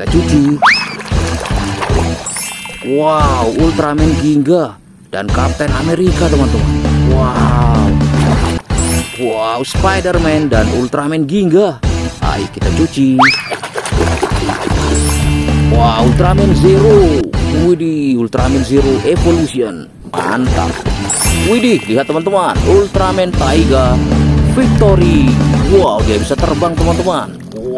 kita cuci. Wow, Ultraman Ginga dan Kapten Amerika teman-teman. Wow, Spider-Man dan Ultraman Ginga. Ayo kita cuci. Wow, Ultraman Zero. Widih, Ultraman Zero Evolution. Mantap. Widih, lihat teman-teman, Ultraman Taiga Victory. Wow, dia bisa terbang teman-teman.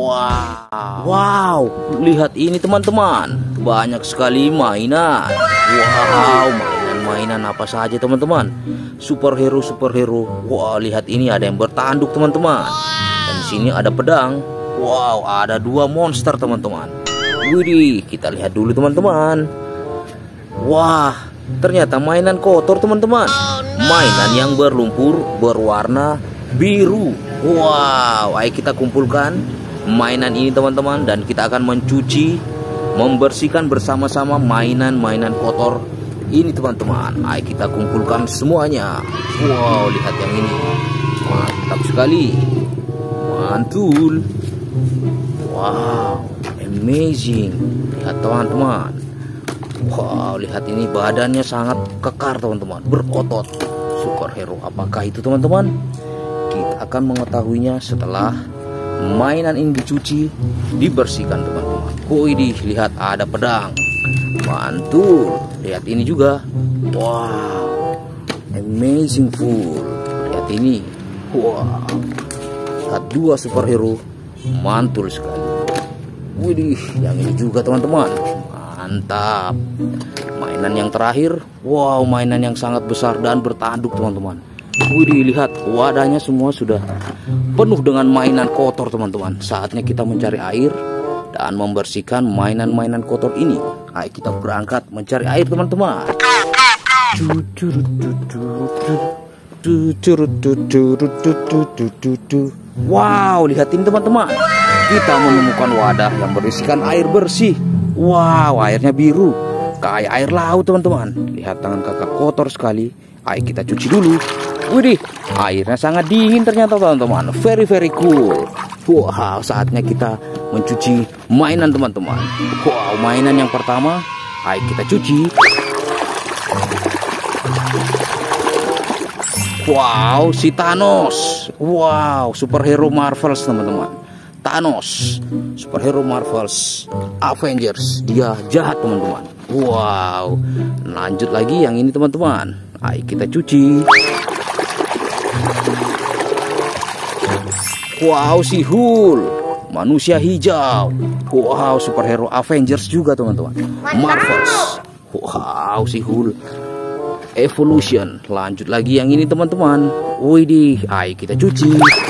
Wow, lihat ini teman-teman, banyak sekali mainan. Wow, mainan apa saja teman-teman. Superhero. Wow, lihat ini ada yang bertanduk teman-teman. Dan di sini ada pedang. Wow, ada 2 monster teman-teman. Widih, kita lihat dulu teman-teman. Wah, ternyata mainan kotor teman-teman. Mainan yang berlumpur berwarna biru. Wow, ayo kita kumpulkan mainan ini teman-teman, dan kita akan mencuci, membersihkan bersama-sama mainan-mainan kotor ini teman-teman. Ayo kita kumpulkan semuanya. Wow, lihat yang ini, mantap sekali, mantul. Wow, amazing. Lihat teman-teman. Wow, lihat ini, badannya sangat kekar teman-teman, berotot. Superhero apakah itu teman-teman? Kita akan mengetahuinya setelah mainan ini dicuci, dibersihkan teman-teman. Oh, ini lihat ada pedang, mantul. Lihat ini juga. Wow, amazing full. Lihat ini. Wow, lihat 2 superhero, mantul sekali. Widih, yang ini juga teman-teman, mantap. Mainan yang terakhir. Wow, mainan yang sangat besar dan bertanduk teman-teman. Widih, lihat wadahnya semua sudah penuh dengan mainan kotor teman-teman. Saatnya kita mencari air dan membersihkan mainan-mainan kotor ini. Ayo kita berangkat mencari air teman-teman. Wow, lihat ini teman-teman, kita menemukan wadah yang berisikan air bersih. Wow, airnya biru kayak air laut teman-teman. Lihat tangan kakak kotor sekali. Ayo kita cuci dulu. Widih, airnya sangat dingin ternyata teman-teman. Very cool. Wow, saatnya kita mencuci mainan teman-teman. Wow, mainan yang pertama, ayo kita cuci. Wow, si Thanos. Wow, superhero Marvels teman-teman. Thanos, superhero Marvels Avengers. Dia jahat teman-teman. Wow, lanjut lagi yang ini teman-teman. Ayo kita cuci. Wow, si Hulk, manusia hijau. Wow, superhero Avengers juga teman-teman. Marvels. Wow, si Hulk Evolution. Lanjut lagi yang ini teman-teman. Widih, ayo kita cuci.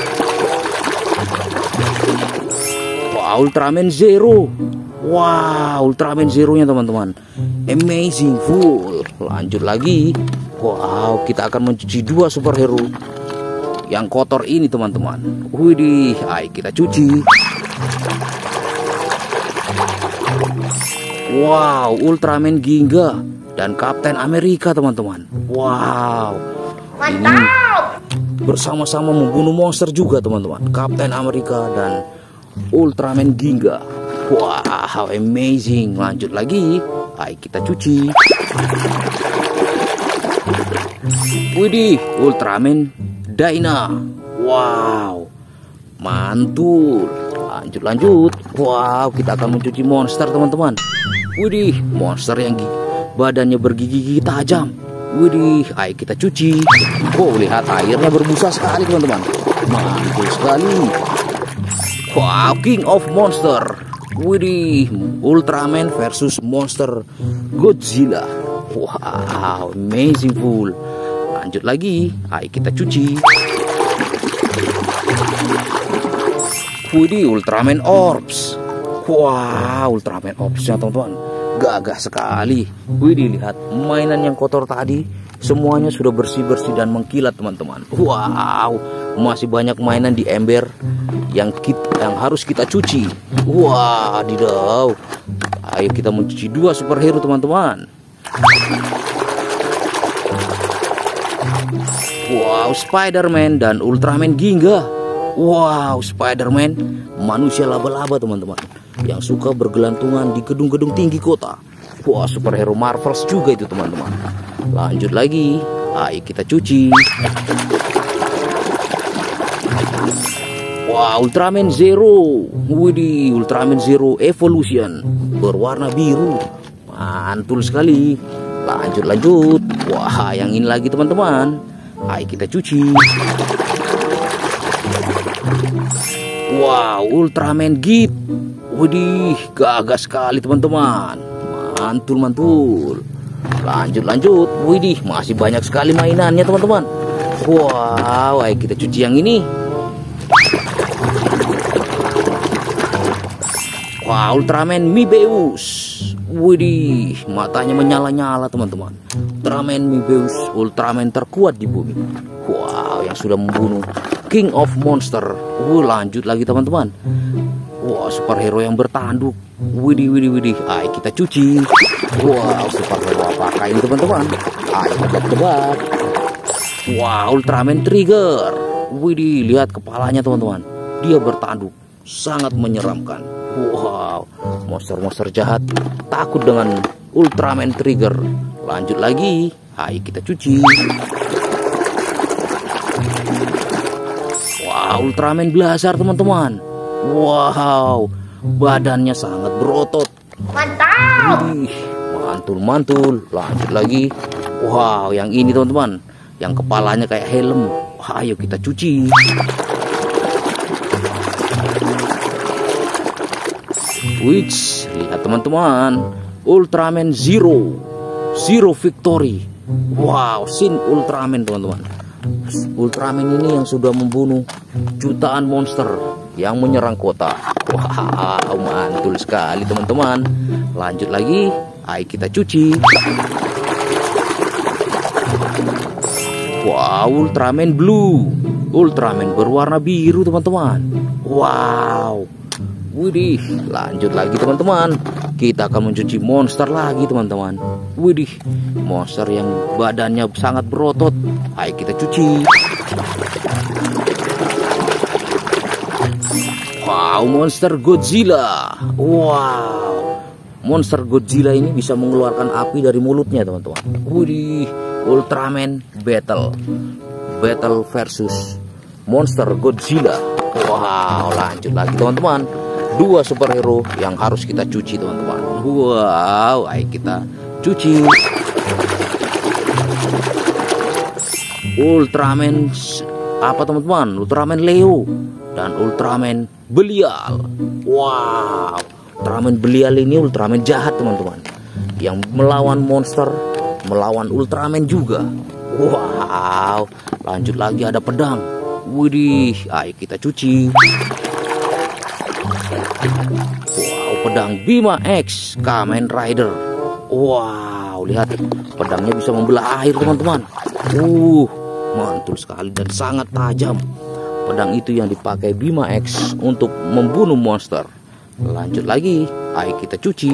Wow, Ultraman Zero. Wow, Ultraman Zero-nya teman-teman, amazing full. Lanjut lagi. Wow, kita akan mencuci 2 superhero yang kotor ini teman-teman. Widih, ayo kita cuci. Wow, Ultraman Ginga dan Kapten Amerika teman-teman. Wow, ini bersama-sama membunuh monster juga teman-teman. Kapten Amerika dan Ultraman Ginga. Wow, amazing. Lanjut lagi, ayo kita cuci. Widih, Ultraman Dyna. Wow, mantul. Lanjut. Wow, kita akan mencuci monster teman-teman. Widih, monster yang badannya bergigi-gigi tajam. Widih, ayo kita cuci. Oh, lihat airnya berbusa sekali teman-teman. Mantul sekali. Wow, King of Monster. Widih, Ultraman versus Monster Godzilla. Wow, amazing full. Lanjut lagi, ayo kita cuci. Widih, Ultraman Orbs. Wow, Ultraman Orbsnya teman-teman, gagah sekali. Widih, lihat mainan yang kotor tadi semuanya sudah bersih-bersih dan mengkilat teman-teman. Wow, masih banyak mainan di ember yang harus kita cuci. Wah, didaw. Ayo kita mencuci 2 superhero teman-teman. Wow, Spider-Man dan Ultraman Ginga. Wow, Spider-Man manusia laba-laba teman-teman. yang suka bergelantungan di gedung-gedung tinggi kota. Wah, superhero Marvels juga itu teman-teman. Lanjut lagi, ayo kita cuci. Wah, Ultraman Zero. Widih, Ultraman Zero Evolution berwarna biru. Mantul sekali. Lanjut. Wah, yang ini lagi teman-teman. Ayo kita cuci. Wow, Ultraman Git. Widih, gagah sekali teman-teman. Mantul. Lanjut. Widih, masih banyak sekali mainannya teman-teman. Wow, ayo kita cuci yang ini. Wah, Ultraman Mibeus. Widih, matanya menyala-nyala teman-teman. Ultraman Mibeus, Ultraman terkuat di bumi. Wow, yang sudah membunuh King of Monster. Lanjut lagi teman-teman. Wah, superhero yang bertanduk. Widih. Ayo kita cuci. Wow, superhero apakah ini teman-teman? Ayo kita tebak. Wah, Ultraman Trigger. Widih, lihat kepalanya teman-teman. Dia bertanduk, sangat menyeramkan. Wow, monster-monster jahat takut dengan Ultraman Trigger. Lanjut lagi, ayo kita cuci. Wow, Ultraman Blazar teman-teman. Wow, badannya sangat berotot. Mantap. Mantul. Lanjut lagi. Wow, yang ini teman-teman, yang kepalanya kayak helm. Ayo kita cuci. Wits, lihat teman-teman, Ultraman Zero Victory. Wow, Shin Ultraman teman-teman. Ultraman ini yang sudah membunuh jutaan monster yang menyerang kota. Wow, mantul sekali teman-teman. Lanjut lagi, ayo kita cuci. Wow, Ultraman Blue. Ultraman berwarna biru teman-teman. Wow. Widih, lanjut lagi teman-teman. Kita akan mencuci monster lagi teman-teman. Widih, monster yang badannya sangat berotot. Ayo kita cuci. Wow, monster Godzilla. Wow, monster Godzilla ini bisa mengeluarkan api dari mulutnya teman-teman. Widih, Ultraman Battle versus monster Godzilla. Wow, lanjut lagi teman-teman. Dua superhero yang harus kita cuci teman-teman. Wow, ayo kita cuci. Ultraman apa teman-teman? Ultraman Leo dan Ultraman Belial. Wow, Ultraman Belial ini Ultraman jahat teman-teman, yang melawan monster, melawan Ultraman juga. Wow, lanjut lagi ada pedang. Widih, ayo kita cuci. Wow, pedang Bima X Kamen Rider. Wow, lihat pedangnya bisa membelah air teman-teman. Mantul sekali dan sangat tajam. Pedang itu yang dipakai Bima X untuk membunuh monster. Lanjut lagi, ayo kita cuci.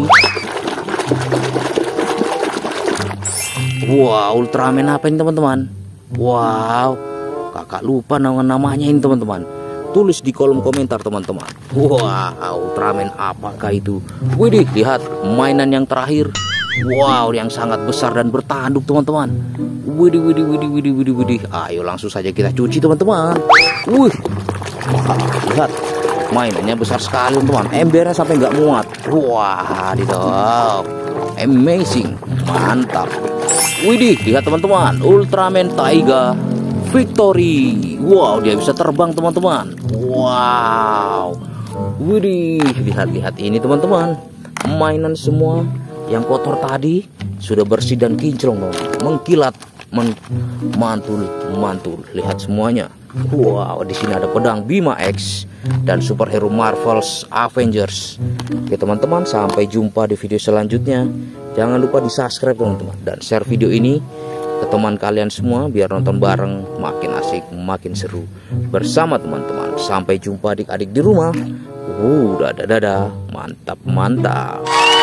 Wow, Ultraman apa ini teman-teman? Wow, kakak lupa namanya ini teman-teman. Tulis di kolom komentar teman-teman. Wow, Ultraman apakah itu? Widih, lihat mainan yang terakhir. Wow, yang sangat besar dan bertanduk teman-teman. Widih. Ayo langsung saja kita cuci teman-teman. Wih, lihat mainannya besar sekali teman-teman. Embernya sampai nggak muat. Wah, didok. Amazing, mantap. Widih, lihat teman-teman, Ultraman Taiga Victory. Wow, dia bisa terbang teman-teman. Wow. Widih, lihat ini teman-teman. Mainan semua yang kotor tadi sudah bersih dan kinclong teman-teman. Mengkilat, mantul. Lihat semuanya. Wow, di sini ada pedang Bima X dan superhero Marvels Avengers. Oke teman-teman, sampai jumpa di video selanjutnya. Jangan lupa di subscribe teman-teman dan share video ini ke teman kalian semua biar nonton bareng makin asik, makin seru bersama teman-teman. Sampai jumpa adik-adik di rumah. Dadah, mantap.